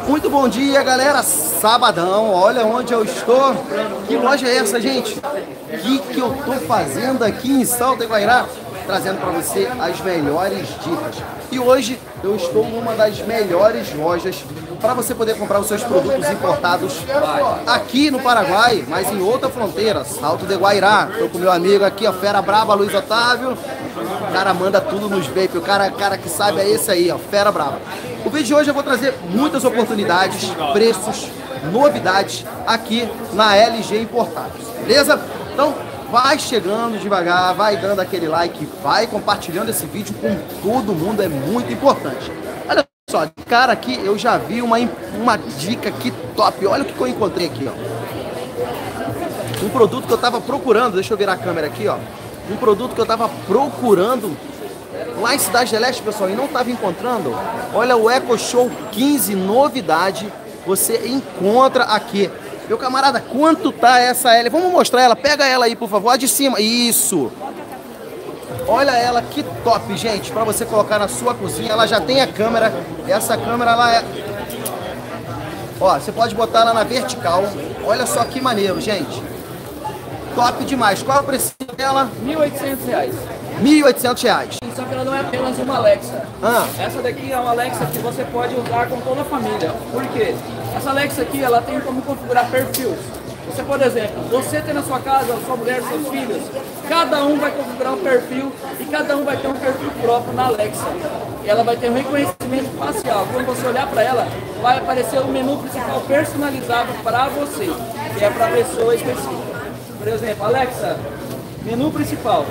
Muito bom dia, galera. Sabadão, olha onde eu estou. Que loja é essa, gente? O que eu tô fazendo aqui em Salto Iguairá? Trazendo para você as melhores dicas. E hoje eu estou numa das melhores lojas para você poder comprar os seus produtos importados aqui no Paraguai, mas em outra fronteira, Salto de Guairá. Estou com meu amigo aqui, ó, fera braba, Luiz Otávio. O cara manda tudo nos vape, o cara que sabe é esse aí, ó, fera braba. O vídeo de hoje eu vou trazer muitas oportunidades, preços, novidades aqui na LG Importados, beleza? Então, vai chegando devagar, vai dando aquele like, vai compartilhando esse vídeo com todo mundo, é muito importante. Olha só, de cara aqui eu já vi uma dica aqui top, olha o que eu encontrei aqui, ó. Um produto que eu tava procurando, deixa eu virar a câmera aqui, ó. Um produto que eu tava procurando lá em Cidade de Leste, pessoal, e não tava encontrando. Olha o Eco Show 15, novidade, você encontra aqui. Meu camarada, quanto tá essa L? Vamos mostrar ela, pega ela aí, por favor, a de cima, isso. Olha ela, que top, gente, pra você colocar na sua cozinha. Ela já tem a câmera, essa câmera, ela é... Ó, você pode botar ela na vertical, olha só que maneiro, gente. Top demais. Qual é o preço dela? R$ 1.800. R$ 1.800. Só que ela não é apenas uma Alexa. Ah. Essa daqui é uma Alexa que você pode usar com toda a família. Por quê? Essa Alexa aqui, ela tem como configurar perfis. Você, por exemplo, você tem na sua casa, sua mulher, seus filhos, cada um vai configurar um perfil e cada um vai ter um perfil próprio na Alexa. E ela vai ter um reconhecimento facial. Quando você olhar para ela, vai aparecer o menu principal personalizado para você, que é para a pessoa específica. Por exemplo, Alexa, menu principal.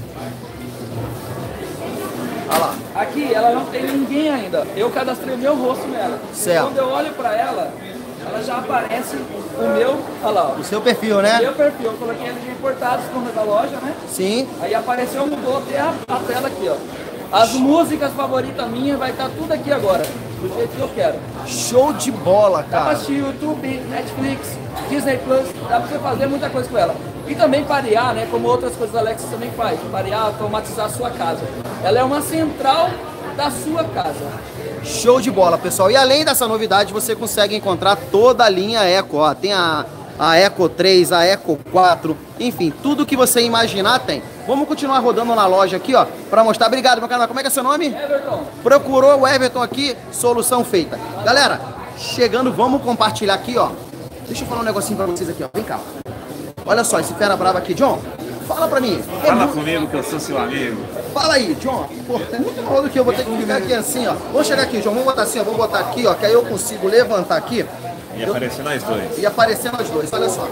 Olha lá. Aqui ela não tem ninguém ainda. Eu cadastrei o meu rosto nela. Certo. Quando eu olho pra ela, ela já aparece o meu. Olha lá. O seu perfil, né? O meu perfil. Eu coloquei ele de importados como da loja, né? Sim. Aí apareceu, mudou até a tela aqui, ó. As músicas favoritas minhas vai estar tudo aqui agora, do jeito que eu quero. Show de bola, Dá pra cara. assistir YouTube, Netflix, Disney Plus, dá pra você fazer muita coisa com ela. E também parear, né, como outras coisas da Alexa também faz, parear, automatizar a sua casa. Ela é uma central da sua casa. Show de bola, pessoal. E além dessa novidade, você consegue encontrar toda a linha Eco, ó. Tem a Eco 3, a Eco 4, enfim, tudo que você imaginar tem. Vamos continuar rodando na loja aqui, ó, pra mostrar. Obrigado, meu canal. Como é que é seu nome? Everton. Procurou o Everton aqui, solução feita. Galera, chegando, vamos compartilhar aqui, ó. Deixa eu falar um negocinho pra vocês aqui, ó. Vem cá. Olha só, esse fera brava aqui, John. Fala pra mim. Fala comigo que eu sou seu amigo. Fala aí, John. Pô, é muito mal do que eu vou ter que ficar aqui assim, ó. Vamos chegar aqui, John. Vamos botar assim, ó. Vamos botar aqui, ó, que aí eu consigo levantar aqui. E aparecer nós dois. E aparecer nós dois, olha só.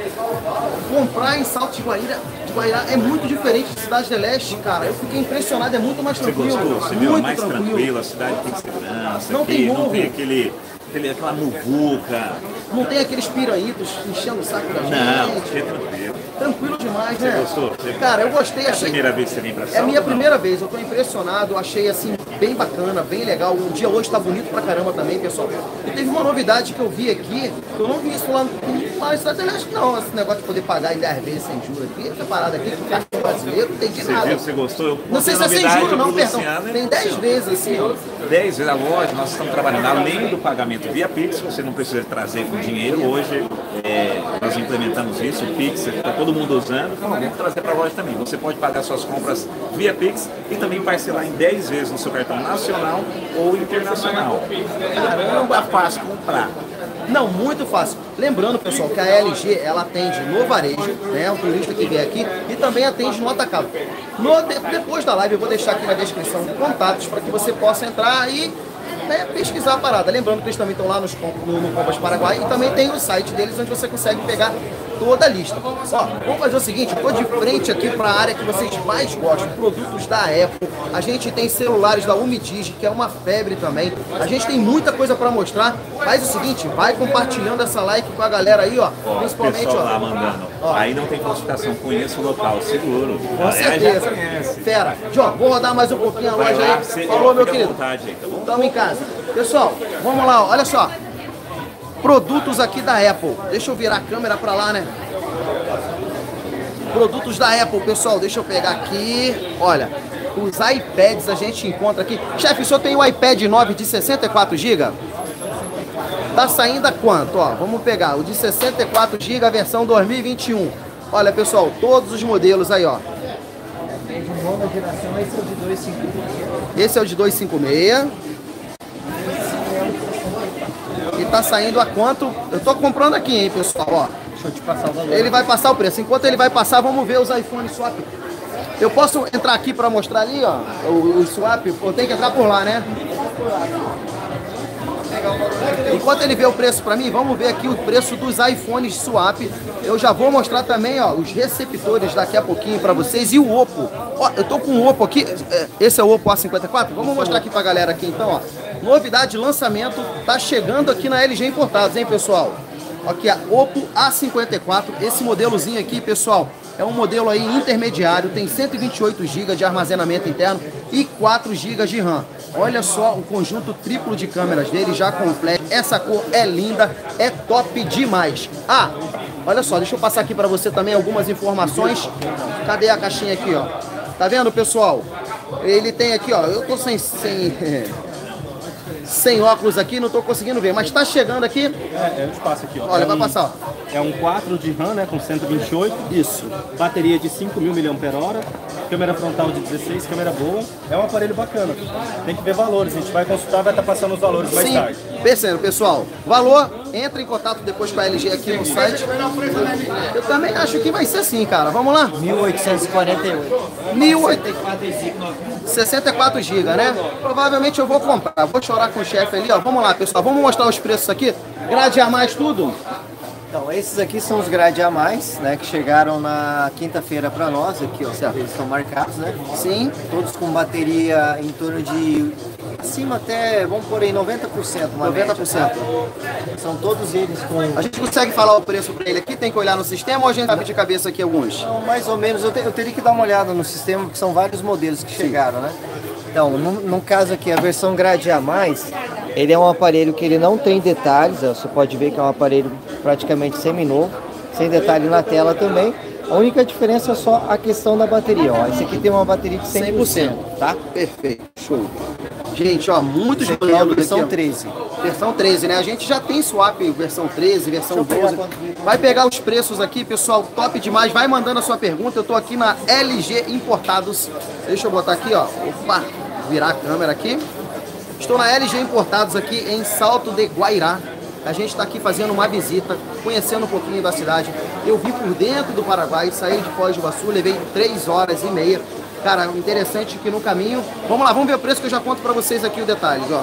Comprar em Salto de Guairá é muito diferente de Cidade de Leste, cara. Eu fiquei impressionado, é muito mais Você tranquilo. gostou? Você viu? Muito Mais tranquilo. tranquilo, a cidade tem segurança. Não aqui, tem morro. não tem aquela muvuca. Não tem aqueles piranhitos enchendo o saco da gente. Não, aqui é tranquilo. Tranquilo demais, né? Gostou? Cara, eu gostei, É a achei. primeira vez que você vem pra É a Salto? minha Não. primeira vez, eu tô impressionado, achei assim, bem bacana, bem legal. O dia hoje tá bonito pra caramba também, pessoal. E teve uma novidade que eu vi aqui, que eu não vi isso lá em Cidade de Leste, não. Esse negócio de poder pagar em 10 vezes sem juros aqui, essa parada aqui, que o cartão brasileiro não tem de Você nada. viu? Você gostou? Eu Não sei se é sem novidade juros, não, pro perdão. Luciano, Tem 10 vezes assim, ó. 10 vezes a loja, nós estamos trabalhando além do pagamento via Pix, você não precisa trazer com dinheiro. Hoje nós implementamos isso, o Pix, está todo mundo usando, então vamos trazer para a loja também. Você pode pagar suas compras via Pix e também parcelar em 10 vezes no seu cartão nacional ou internacional. Caramba, fácil comprar. Não, muito fácil. Lembrando, pessoal, que a LG, ela atende no varejo, né, o turista que vem aqui, e também atende no atacado. Depois da live, eu vou deixar aqui na descrição contatos para que você possa entrar e pesquisar a parada. Lembrando que eles também estão lá no Compras Paraguai e também tem o site deles onde você consegue pegar toda a lista. Ó, vamos fazer o seguinte, eu tô de frente aqui para a área que vocês mais gostam, produtos da Apple. A gente tem celulares da Umidigi, que é uma febre também. A gente tem muita coisa para mostrar. Faz o seguinte, vai compartilhando essa like com a galera aí, ó. Ó, o Principalmente, pessoal lá ó. mandando. Ó. Aí não tem falsificação, conheço o local, seguro. Com certeza. Já conhece. Fera. John, vou rodar mais um pouquinho a Vai loja lá, aí. você Falou, meu fica à querido. vontade aí, tá bom? Tamo em casa. Pessoal, vamos lá, ó. Olha só. Produtos aqui da Apple. Deixa eu virar a câmera pra lá, né? Produtos da Apple, pessoal. Deixa eu pegar aqui. Olha, os iPads a gente encontra aqui. Chefe, o senhor tem o iPad 9 de 64 GB? Tá saindo a quanto? Ó, vamos pegar o de 64 GB, versão 2021. Olha, pessoal, todos os modelos aí, ó. Tem de nova geração, esse é o de 256. Esse é o de 256. E tá saindo a quanto? Eu tô comprando aqui, hein, pessoal, ó. Deixa eu te passar o valor. Ele vai passar o preço. Enquanto ele vai passar, vamos ver os iPhone Swap. Eu posso entrar aqui para mostrar ali, ó, o Swap? Eu tenho que entrar por lá, né? Enquanto ele vê o preço para mim, vamos ver aqui o preço dos iPhones Swap. Eu já vou mostrar também, ó, os receptores daqui a pouquinho para vocês. E o Oppo. Ó, eu tô com o Oppo aqui. Esse é o Oppo A54. Vamos mostrar aqui pra galera aqui então, ó. Novidade de lançamento tá chegando aqui na LG Importados, hein, pessoal? Aqui a Oppo A54, esse modelozinho aqui, pessoal, é um modelo aí intermediário, tem 128 GB de armazenamento interno e 4 GB de RAM. Olha só o conjunto triplo de câmeras dele já completo. Essa cor é linda, é top demais. Ah, olha só, deixa eu passar aqui para você também algumas informações. Cadê a caixinha aqui, ó? Tá vendo, pessoal? Ele tem aqui, ó, eu tô sem óculos aqui, não tô conseguindo ver, mas tá chegando aqui. Eu te passo aqui, ó. Olha, vai passar, ó. É um 4 de RAM, né, com 128. Isso. Bateria de 5.000 mAh. Câmera frontal de 16, câmera boa. É um aparelho bacana. Tem que ver valores. A gente vai consultar, vai estar passando os valores mais tarde. Percebendo, pessoal. Valor, entra em contato depois com a LG aqui no site. Eu também acho que vai ser assim, cara. Vamos lá? 1848. 64 GB, né? Provavelmente eu vou comprar. Vou chorar com o chefe ali, ó. Vamos lá, pessoal. Vamos mostrar os preços aqui. Grade a mais tudo. Então, esses aqui são os grade a mais, né, que chegaram na quinta-feira para nós, aqui, ó, Certo. eles estão marcados, né? Sim. Todos com bateria em torno de, acima até, vamos por aí, 90%, uma 90%. média. São todos eles com, A gente consegue falar o preço pra ele aqui? Tem que olhar no sistema ou a gente sabe de cabeça aqui alguns? então, mais ou menos, eu teria que dar uma olhada no sistema, porque são vários modelos que chegaram, né? Então, no caso aqui, a versão grade a mais, ele é um aparelho que ele não tem detalhes, ó, você pode ver que é um aparelho praticamente seminovo, sem detalhe na tela também. A única diferença é só a questão da bateria, ó. Esse aqui tem uma bateria de 100%, tá? Perfeito, show. Gente, ó, muitos Esse aqui é a modelos versão aqui, ó. 13. Versão 13, né? A gente já tem swap versão 13, versão Deixa eu pegar 12. quanto vídeo. Vai pegar os preços aqui, pessoal, top demais. Vai mandando a sua pergunta. Eu tô aqui na LG Importados. Deixa eu botar aqui, ó. Opa, virar a câmera aqui. Estou na LG Importados aqui em Salto de Guairá. A gente está aqui fazendo uma visita, conhecendo um pouquinho da cidade. Eu vim por dentro do Paraguai, saí de Foz do Iguaçu, levei 3 horas e meia. Cara, interessante que no caminho... Vamos lá, vamos ver o preço que eu já conto para vocês aqui os detalhes, ó.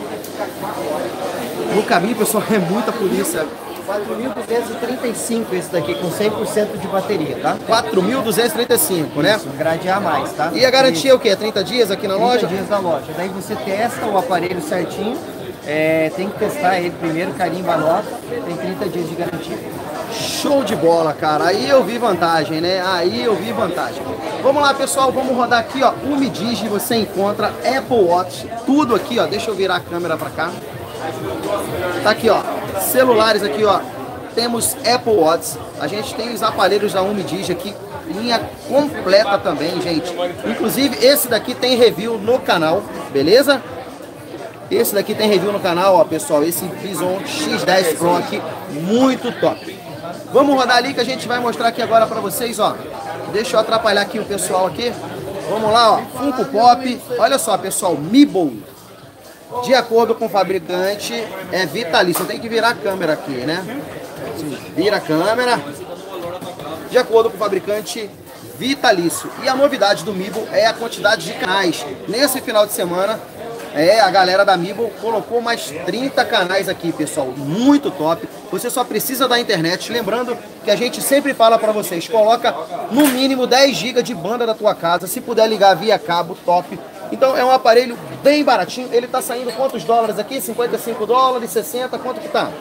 No caminho, pessoal, é muita polícia. 4.235 esse daqui, com 100% de bateria, tá? 4.235, né? Isso, grade a mais, tá? E a garantia é o quê? 30 dias aqui na 30 loja? dias da loja. Daí você testa o aparelho certinho, tem que testar ele primeiro, carimba a nota, tem 30 dias de garantia. Show de bola, cara. Aí eu vi vantagem, né? Aí eu vi vantagem. Vamos lá, pessoal. Vamos rodar aqui, ó. O Mi Digi, você encontra Apple Watch. Tudo aqui, ó. Deixa eu virar a câmera pra cá. Tá aqui, ó. Celulares aqui, ó. Temos Apple Watch. A gente tem os aparelhos da Umidigi aqui. Linha completa também, gente. Inclusive, esse daqui tem review no canal. Beleza? Esse daqui tem review no canal, ó, pessoal. Esse Bison X10 Pro aqui, muito top. Vamos rodar ali que a gente vai mostrar aqui agora pra vocês, ó. Deixa eu atrapalhar aqui o pessoal aqui. Vamos lá, ó. Funko Pop. Olha só, pessoal. Meeble. De acordo com o fabricante, é vitalício. Eu tenho que virar a câmera aqui, né? Vira a câmera. De acordo com o fabricante, vitalício. E a novidade do Meeble é a quantidade de canais. Nesse final de semana, a galera da Meeble colocou mais 30 canais aqui, pessoal. Muito top. Você só precisa da internet. Lembrando que a gente sempre fala pra vocês, coloca no mínimo 10 GB de banda da tua casa. Se puder ligar via cabo, top. Então é um aparelho bem baratinho. Ele tá saindo quantos dólares aqui? 55 dólares, 60, quanto que tá?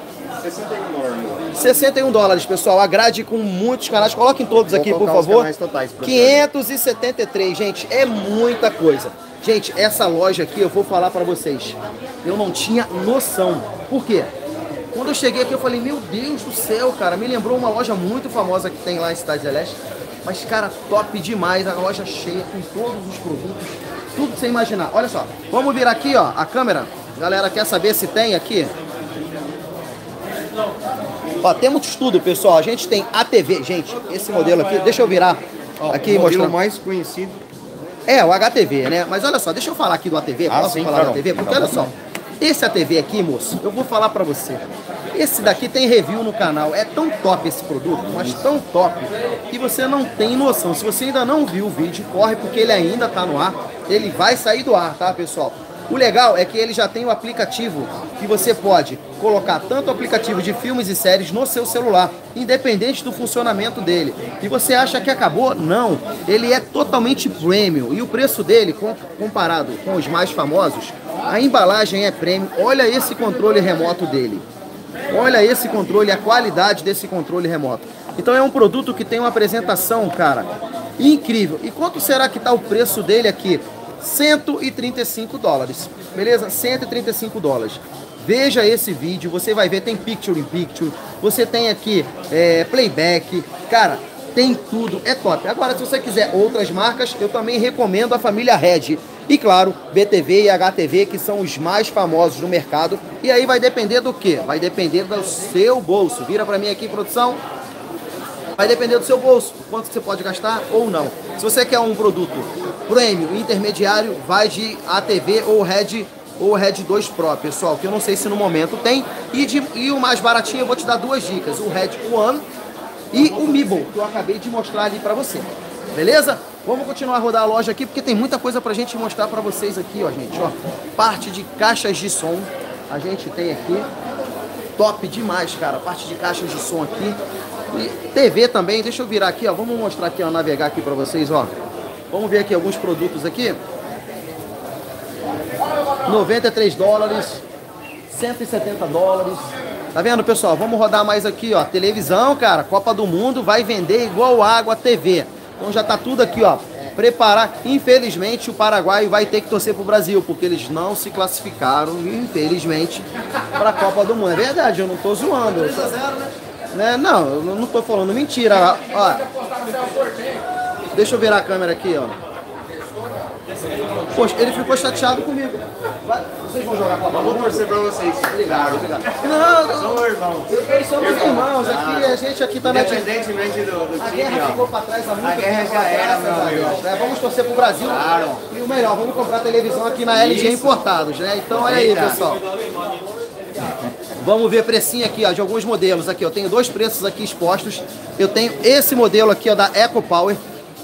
61 dólares, pessoal. A grade com muitos canais. Coloquem todos aqui, por favor. 573, gente. É muita coisa. Gente, essa loja aqui, eu vou falar pra vocês. Eu não tinha noção. Por quê? Quando eu cheguei aqui, eu falei, meu Deus do céu, cara. Me lembrou uma loja muito famosa que tem lá em Cidade Leste. Mas, cara, top demais. A loja cheia com todos os produtos. Tudo que você imaginar. Olha só. Vamos virar aqui, ó, a câmera. Galera, quer saber se tem aqui? Ó, temos tudo, pessoal. A gente tem a TV, gente, esse modelo aqui, deixa eu virar aqui e mostrar. O mais conhecido. É, o HTV, né? Mas olha só, deixa eu falar aqui do ATV, posso sim, falar claro. do ATV? Porque olha só, esse ATV aqui, moço, eu vou falar pra você. Esse daqui tem review no canal, é tão top esse produto, mas tão top, que você não tem noção. Se você ainda não viu o vídeo, corre porque ele ainda tá no ar, ele vai sair do ar, tá, pessoal? O legal é que ele já tem o aplicativo que você pode colocar tanto o aplicativo de filmes e séries no seu celular, independente do funcionamento dele. E você acha que acabou? Não. Ele é totalmente premium e o preço dele, comparado com os mais famosos, a embalagem é premium. Olha esse controle remoto dele. Olha esse controle, a qualidade desse controle remoto. Então é um produto que tem uma apresentação, cara, incrível. E quanto será que está o preço dele aqui? 135 dólares, beleza? 135 dólares. Veja esse vídeo, você vai ver, tem picture in picture, você tem aqui playback, cara, tem tudo, é top. Agora, se você quiser outras marcas, eu também recomendo a família Red. E claro, BTV e HTV, que são os mais famosos no mercado. E aí vai depender do quê? Vai depender do seu bolso. Vira pra mim aqui, produção. Vai depender do seu bolso, quanto você pode gastar ou não. Se você quer um produto premium, intermediário, vai de ATV ou Red 2 Pro, pessoal, que eu não sei se no momento tem. E o mais baratinho, eu vou te dar duas dicas, o Red One e o Meeble, que eu acabei de mostrar ali pra você. Beleza? Vamos continuar a rodar a loja aqui, porque tem muita coisa pra gente mostrar pra vocês aqui, ó, gente, ó. Parte de caixas de som, a gente tem aqui. Top demais, cara, parte de caixas de som aqui. E TV também, deixa eu virar aqui, ó, vamos mostrar aqui, ó, navegar aqui pra vocês, ó. Vamos ver aqui alguns produtos aqui. 93 dólares, 170 dólares. Tá vendo, pessoal? Vamos rodar mais aqui, ó. Televisão, cara, Copa do Mundo vai vender igual água a TV. Então já tá tudo aqui, ó. Preparar. Infelizmente, o Paraguai vai ter que torcer pro Brasil, porque eles não se classificaram, infelizmente, pra Copa do Mundo. É verdade, eu não tô zoando. 3 a 0, né? Não, eu não tô falando mentira. Ó, deixa eu virar a câmera aqui, ó. Poxa, ele ficou chateado comigo. Vocês vão jogar com a bola? Vou torcer pra vocês. Obrigado, obrigado. Não, são irmãos. Eles são meus irmãos. Aqui, a gente aqui tá na... Independentemente do time, a guerra ficou pra trás há muito tempo. A guerra já era, meu amigo. Vamos torcer pro Brasil. Claro. E o melhor, vamos comprar televisão aqui na LG Importados, né? Então, olha aí, pessoal. Vamos ver precinho aqui, ó, de alguns modelos aqui. Eu tenho dois preços aqui expostos. Eu tenho esse modelo aqui, ó, da EcoPower,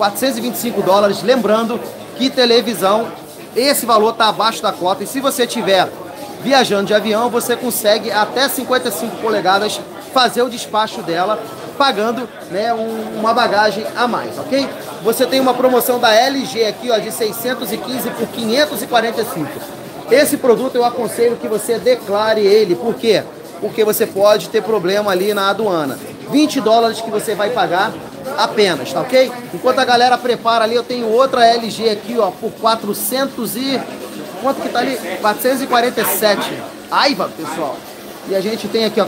425 dólares. Lembrando que televisão, esse valor tá abaixo da cota. E se você tiver viajando de avião, você consegue até 55 polegadas fazer o despacho dela, pagando, né, uma bagagem a mais, ok? Você tem uma promoção da LG aqui, ó, de 615 por 545. Esse produto eu aconselho que você declare ele. Por quê? Porque você pode ter problema ali na aduana. 20 dólares que você vai pagar apenas, tá ok? Enquanto a galera prepara ali, eu tenho outra LG aqui, ó, por 400 e... Quanto que tá ali? 447. Aiva, pessoal. E a gente tem aqui, ó,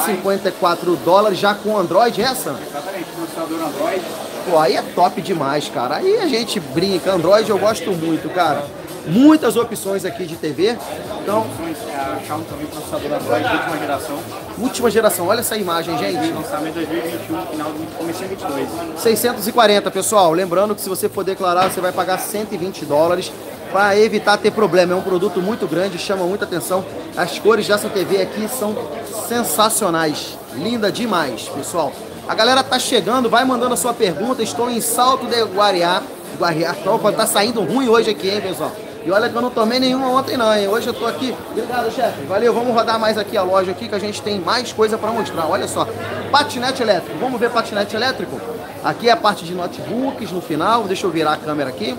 454 dólares já com Android, essa? Exatamente, processador Android. Pô, aí é top demais, cara. Aí a gente brinca. Android eu gosto muito, cara. Muitas opções aqui de TV. Então, A Xiaomi também processador Android de última geração. última geração. Olha essa imagem, gente. Lançamento 2021, final do começo de 22. 640, pessoal. Lembrando que se você for declarar, você vai pagar 120 dólares para evitar ter problema. É um produto muito grande, chama muita atenção. As cores dessa TV aqui são sensacionais. Linda demais, pessoal. A galera tá chegando, vai mandando a sua pergunta. Estou em Salto de Guariá. Opa, tá saindo ruim hoje aqui, hein, pessoal? E olha que eu não tomei nenhuma ontem não, hein? Hoje eu tô aqui. Obrigado, chefe. Valeu, vamos rodar mais aqui a loja aqui, que a gente tem mais coisa para mostrar. Olha só, patinete elétrico. Vamos ver patinete elétrico? Aqui é a parte de notebooks no final. Deixa eu virar a câmera aqui.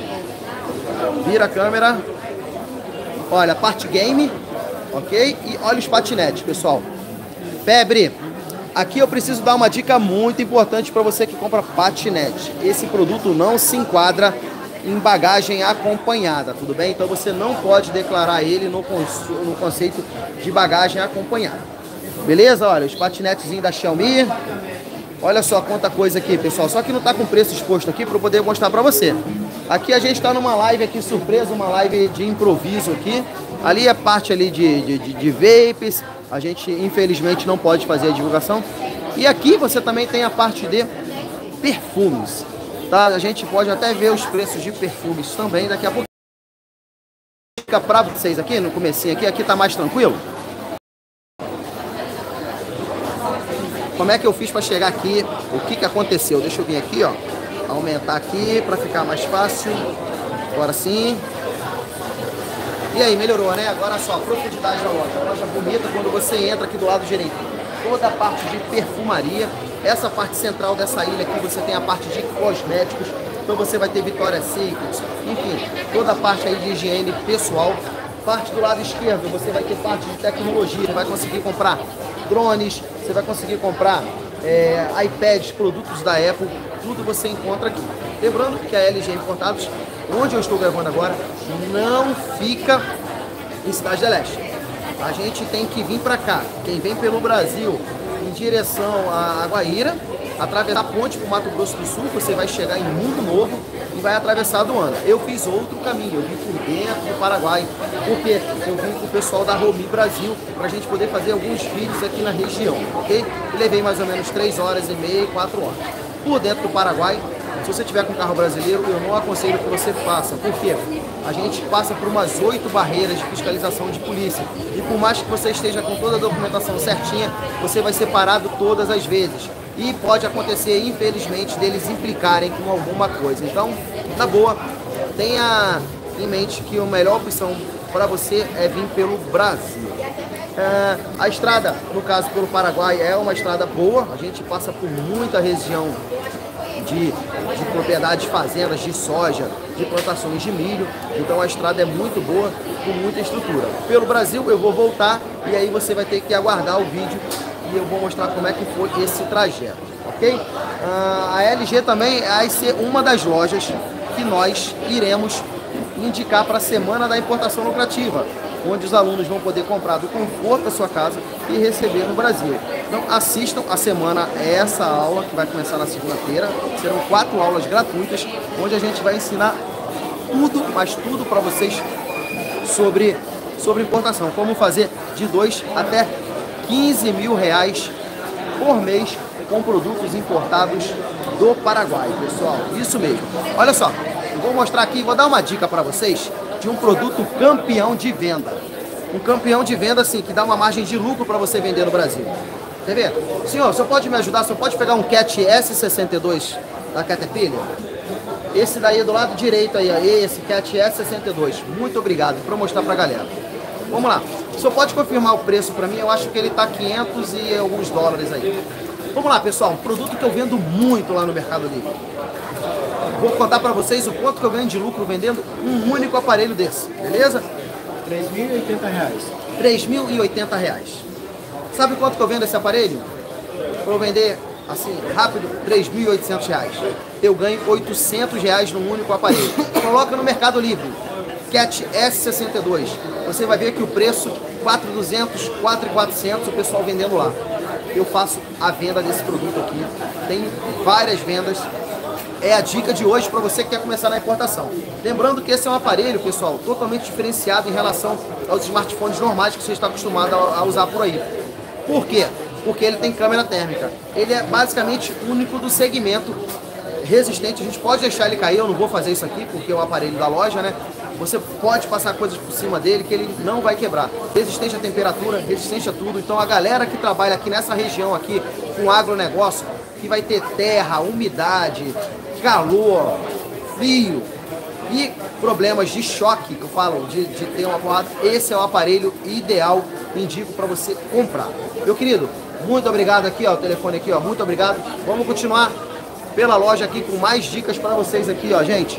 Vira a câmera. Olha, parte game, ok? E olha os patinetes, pessoal. Febre. Aqui eu preciso dar uma dica muito importante para você que compra patinete. Esse produto não se enquadra em bagagem acompanhada, tudo bem? Então você não pode declarar ele no conceito de bagagem acompanhada. Beleza? Olha, os patinetezinhos da Xiaomi. Olha só quanta coisa aqui, pessoal. Só que não tá com preço exposto aqui para eu poder mostrar para você. Aqui a gente está numa live aqui surpresa, uma live de improviso aqui. Ali é parte ali de vapes. A gente infelizmente não pode fazer a divulgação. E aqui você também tem a parte de perfumes, tá? A gente pode até ver os preços de perfumes também daqui a pouco. Fica para vocês aqui no comecinho aqui tá mais tranquilo. Como é que eu fiz para chegar aqui? O que aconteceu? Deixa eu vir aqui, ó, aumentar aqui para ficar mais fácil. Agora sim. E aí, melhorou, né? Agora só, a profundidade da loja. Loja bonita quando você entra aqui do lado direito. Toda a parte de perfumaria. Essa parte central dessa ilha aqui você tem a parte de cosméticos. Então você vai ter Victoria's Secret, enfim, toda a parte aí de higiene pessoal. Parte do lado esquerdo você vai ter parte de tecnologia. Você vai conseguir comprar drones, você vai conseguir comprar iPads, produtos da Apple. Tudo você encontra aqui. Lembrando que a LG Importados, onde eu estou gravando agora, não fica em Cidade da Leste. A gente tem que vir para cá. Quem vem pelo Brasil em direção a Guaíra, atravessar a ponte para o Mato Grosso do Sul, você vai chegar em Mundo Novo e vai atravessar a aduana. Eu fiz outro caminho, eu vim por dentro do Paraguai, porque eu vim com o pessoal da Romi Brasil para a gente poder fazer alguns vídeos aqui na região, ok? E levei mais ou menos 3 horas e meia, 4 horas. Por dentro do Paraguai, se você tiver com carro brasileiro, eu não aconselho que você faça, porque a gente passa por umas 8 barreiras de fiscalização de polícia. E por mais que você esteja com toda a documentação certinha, você vai ser parado todas as vezes. E pode acontecer, infelizmente, deles implicarem com alguma coisa. Então, na boa, tenha em mente que a melhor opção para você é vir pelo Brasil. A estrada, no caso pelo Paraguai, é uma estrada boa. A gente passa por muita região de propriedades, fazendas de soja, de plantações de milho. Então a estrada é muito boa, com muita estrutura. Pelo Brasil eu vou voltar e aí você vai ter que aguardar o vídeo e eu vou mostrar como é que foi esse trajeto, ok? A LG também vai ser uma das lojas que nós iremos indicar para a Semana da Importação Lucrativa, onde os alunos vão poder comprar do conforto da sua casa e receber no Brasil. Então assistam a semana, essa aula que vai começar na segunda-feira. Serão 4 aulas gratuitas, onde a gente vai ensinar tudo, mas tudo para vocês sobre importação. Como fazer de 2 até 15 mil reais por mês com produtos importados do Paraguai, pessoal. Isso mesmo. Olha só, eu vou mostrar aqui, vou dar uma dica para vocês de um produto campeão de venda. Um campeão de venda, assim, que dá uma margem de lucro para você vender no Brasil. Quer ver? Senhor, o senhor pode me ajudar? O senhor pode pegar um Cat S62 da Caterpillar? Esse daí do lado direito aí, esse Cat S62. Muito obrigado, para mostrar para a galera. Vamos lá. O senhor pode confirmar o preço para mim? Eu acho que ele tá 500 e alguns dólares aí. Vamos lá, pessoal. Um produto que eu vendo muito lá no Mercado Livre. Vou contar para vocês o quanto que eu ganho de lucro vendendo um único aparelho desse, beleza? R$ 3.080. R$ 3.080. Sabe quanto que eu vendo esse aparelho? Para eu vender, assim, rápido, R$ 3.800. Eu ganho R$ 800 num único aparelho. Coloca no Mercado Livre, Cat S62. Você vai ver que o preço, R$ 4.200, R$ 4.400, o pessoal vendendo lá. Eu faço a venda desse produto aqui. Tem várias vendas. É a dica de hoje para você que quer começar na importação. Lembrando que esse é um aparelho, pessoal, totalmente diferenciado em relação aos smartphones normais que você está acostumado a usar por aí. Por quê? Porque ele tem câmera térmica. Ele é basicamente único do segmento, resistente. A gente pode deixar ele cair, eu não vou fazer isso aqui porque é o aparelho da loja, né? Você pode passar coisas por cima dele que ele não vai quebrar. Resistente à temperatura, resistente a tudo. Então a galera que trabalha aqui nessa região aqui com agronegócio, que vai ter terra, umidade, calor, frio e problemas de choque, que eu falo, de ter uma porrada, esse é o aparelho ideal, indico para você comprar. Meu querido, muito obrigado aqui, ó, o telefone aqui, ó, muito obrigado. Vamos continuar pela loja aqui com mais dicas para vocês aqui, ó, gente.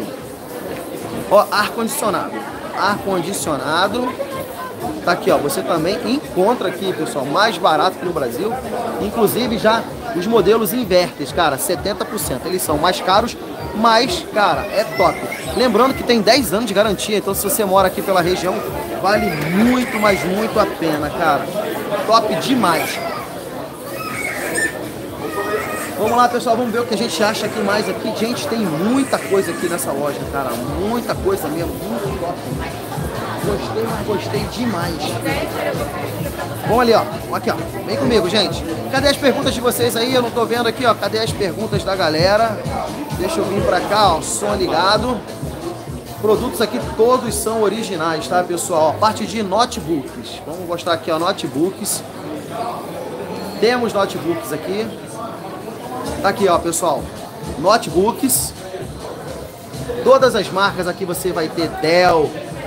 Ó, ar-condicionado. Ar-condicionado. Tá aqui, ó, você também encontra aqui, pessoal, mais barato que no Brasil. Inclusive já os modelos invertes, cara, 70%. Eles são mais caros, mas, cara, é top. Lembrando que tem 10 anos de garantia, então se você mora aqui pela região, vale muito, mas muito a pena, cara. Top demais. Vamos lá, pessoal, vamos ver o que a gente acha aqui mais aqui. Gente, tem muita coisa aqui nessa loja, cara. Muita coisa mesmo, muito top. Gostei, mas gostei demais. Vamos ali, ó. Aqui, ó. Vem comigo, gente. Cadê as perguntas de vocês aí? Eu não tô vendo aqui, ó. Cadê as perguntas da galera? Deixa eu vir pra cá, ó. Som ligado. Produtos aqui todos são originais, tá, pessoal? Ó, parte de notebooks. Vamos mostrar aqui, ó, notebooks. Temos notebooks aqui. Tá aqui, ó, pessoal. Notebooks. Todas as marcas aqui você vai ter Dell,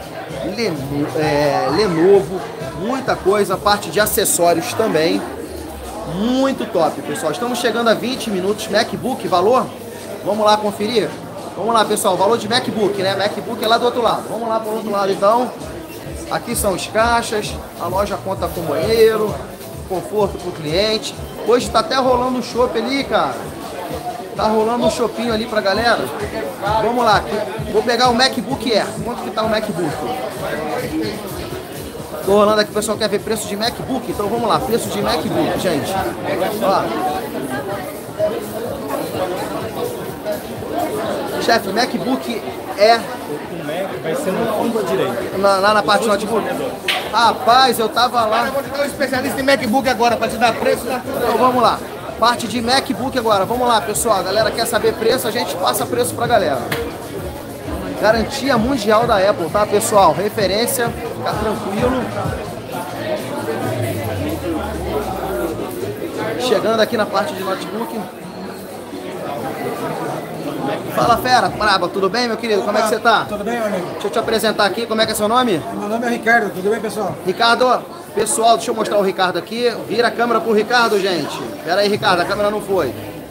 Lenovo, muita coisa. Parte de acessórios também. Muito top, pessoal. Estamos chegando a 20 minutos. MacBook, valor? Vamos lá conferir? Vamos lá, pessoal, valor de MacBook, né? MacBook é lá do outro lado. Vamos lá para o outro lado, então. Aqui são os caixas, a loja conta com banheiro, conforto para o cliente. Hoje tá até rolando um chopp ali, cara. Tá rolando um shoppinho ali pra galera. Vamos lá, vou pegar o MacBook Air. Quanto que tá o MacBook? Tô rolando aqui, o pessoal quer ver preço de MacBook, então vamos lá, preço de MacBook, gente. Ó. Chefe, MacBook Air. O Mac vai ser no fundo à direita. Lá na parte do notebook. Rapaz, eu tava lá. Eu vou ter um especialista em MacBook agora pra te dar preço, né? Então vamos lá. Parte de MacBook agora. Vamos lá, pessoal. A galera quer saber preço, a gente passa preço pra galera. Garantia mundial da Apple, tá, pessoal? Referência, fica tranquilo. Chegando aqui na parte de notebook. Fala, fera, braba, tudo bem, meu querido? Como é que você tá? Tudo bem, meu amigo? Deixa eu te apresentar aqui, como é que é seu nome? Meu nome é Ricardo, tudo bem, pessoal? Ricardo, pessoal, deixa eu mostrar o Ricardo aqui. Vira a câmera pro Ricardo, gente. Pera aí, Ricardo, a câmera não foi.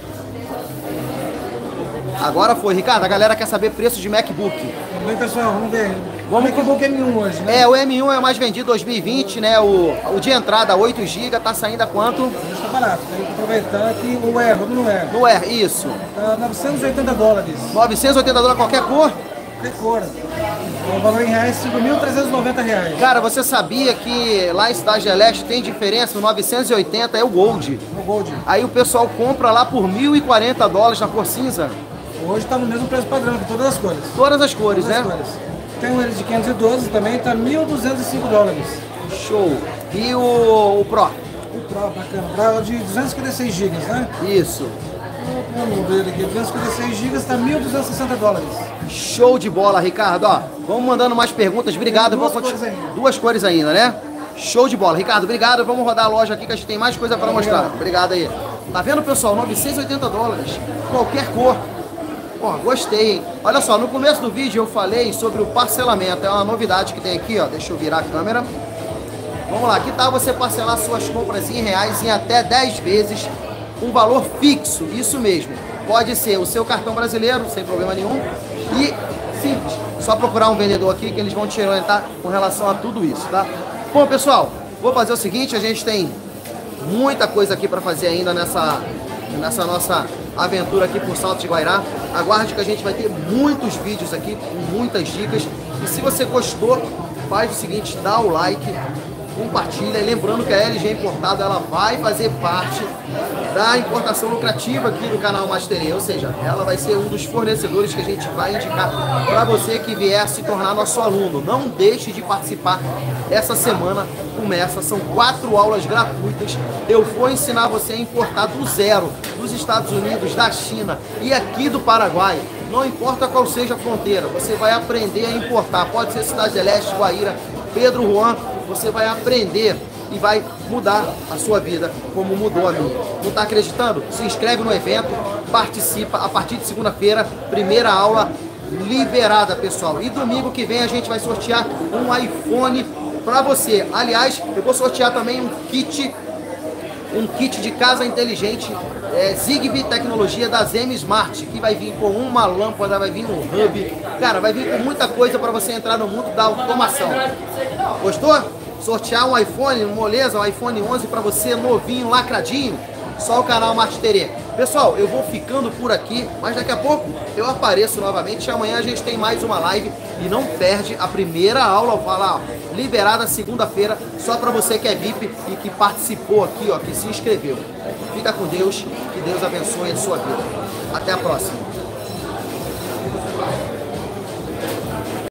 Agora foi, Ricardo, a galera quer saber preço de MacBook. Tudo bem, pessoal? Vamos ver. Vamos com o MacBook M1 hoje, né? É, o M1 é o mais vendido 2020, né? O de entrada 8 GB, tá saindo a quanto? Hoje tá barato, tem que aproveitar aqui o Air, vamos no Air. No Air, isso. Tá 980 dólares. 980 dólares qualquer cor? Que cor? O valor em reais, R$5.390. Cara, você sabia que lá em Cidade do Leste tem diferença? O 980 é o Gold. O Gold. Aí o pessoal compra lá por 1.040 dólares na cor cinza. Hoje tá no mesmo preço padrão, com todas as cores. Todas as cores, Todas né? as cores. Tem um de 512 também, tá 1.205 dólares. Show. E o Pro? O Pro, bacana. Pro de 256 GB, né? Isso. Vamos ver aqui, 256 GB tá 1.260 dólares. Show de bola, Ricardo. Ó, vamos mandando mais perguntas. Obrigado. Tem duas Vou cores ainda. Duas cores ainda, né? Show de bola. Ricardo, obrigado. Vamos rodar a loja aqui que a gente tem mais coisa para mostrar. Obrigado aí. Tá vendo, pessoal? 980 dólares. Qualquer cor. Ó, gostei, hein? Olha só, no começo do vídeo eu falei sobre o parcelamento. É uma novidade que tem aqui, ó. Deixa eu virar a câmera. Vamos lá, que tal você parcelar suas compras em reais em até 10 vezes um valor fixo? Isso mesmo. Pode ser o seu cartão brasileiro, sem problema nenhum. E simples, só procurar um vendedor aqui que eles vão te orientar com relação a tudo isso, tá? Bom, pessoal, vou fazer o seguinte, a gente tem muita coisa aqui para fazer ainda nessa nossa aventura aqui por Salto de Guairá. Aguarde que a gente vai ter muitos vídeos aqui, com muitas dicas. E se você gostou, faz o seguinte, dá o like, compartilha. E lembrando que a LG Importado, ela vai fazer parte da importação lucrativa aqui do canal Master E, ou seja, ela vai ser um dos fornecedores que a gente vai indicar para você que vier se tornar nosso aluno. Não deixe de participar. Essa semana começa, são 4 aulas gratuitas. Eu vou ensinar você a importar do zero, dos Estados Unidos, da China e aqui do Paraguai. Não importa qual seja a fronteira, você vai aprender a importar. Pode ser Cidade do Leste, Guaíra, Pedro Juan, você vai aprender e vai mudar a sua vida como mudou a minha. Não está acreditando? Se inscreve no evento, participa. A partir de segunda-feira, primeira aula liberada, pessoal. E domingo que vem a gente vai sortear um iPhone para você. Aliás, eu vou sortear também um kit de casa inteligente Zigbee tecnologia da Zem Smart, que vai vir com uma lâmpada, vai vir um hub, cara, vai vir com muita coisa para você entrar no mundo da automação. Gostou? Sortear um iPhone, moleza, um iPhone 11 para você novinho, lacradinho, só o canal Master E. Pessoal, eu vou ficando por aqui, mas daqui a pouco eu apareço novamente e amanhã a gente tem mais uma live e não perde a primeira aula, vou falar, ó, liberada segunda-feira, só para você que é VIP e que participou aqui, ó, que se inscreveu. Fica com Deus, que Deus abençoe a sua vida. Até a próxima.